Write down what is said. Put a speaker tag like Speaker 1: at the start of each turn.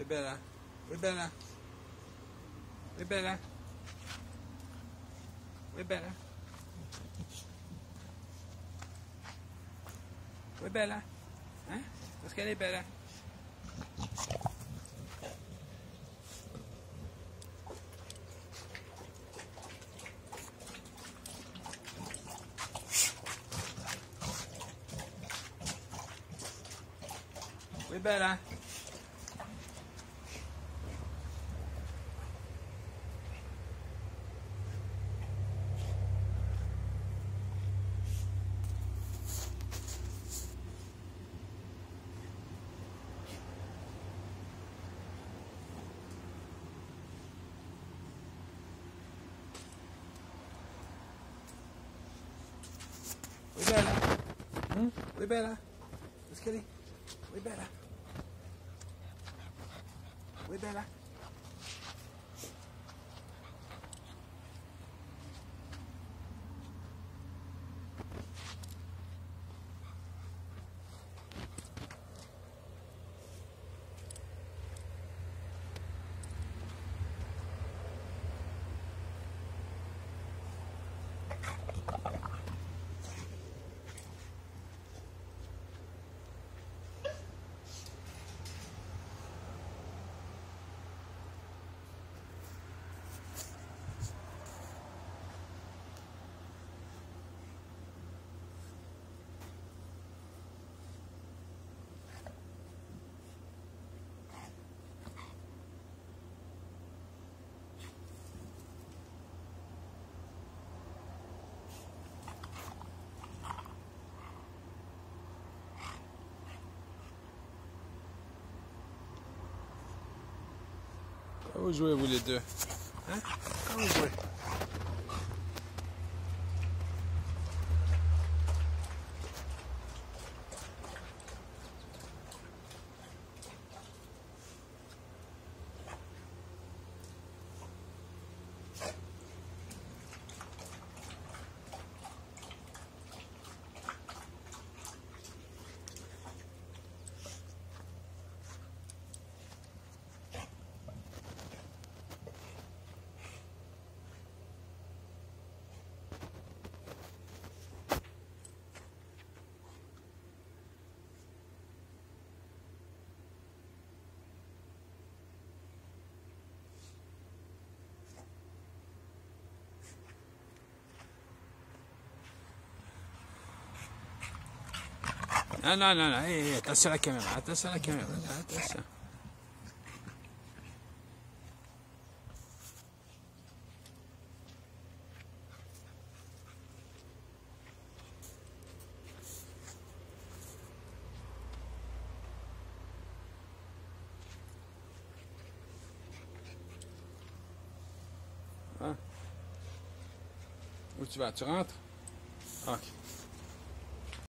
Speaker 1: bella. Oui, bella. Oui, bella. Oui, bella. Oui, bella. Hein? Parce qu'elle est belle. Oui, bella. Oui, bella. Oui, bella. Qu'est-ce qu'elle est? Oui, bella. Oui, bella. Quand vous jouez, vous les deux? Hein? Quand vous jouez? Non, non, non, non, hey, attention à la caméra, attention à la caméra, attention. Hein? Où tu vas? Tu rentres? Ok.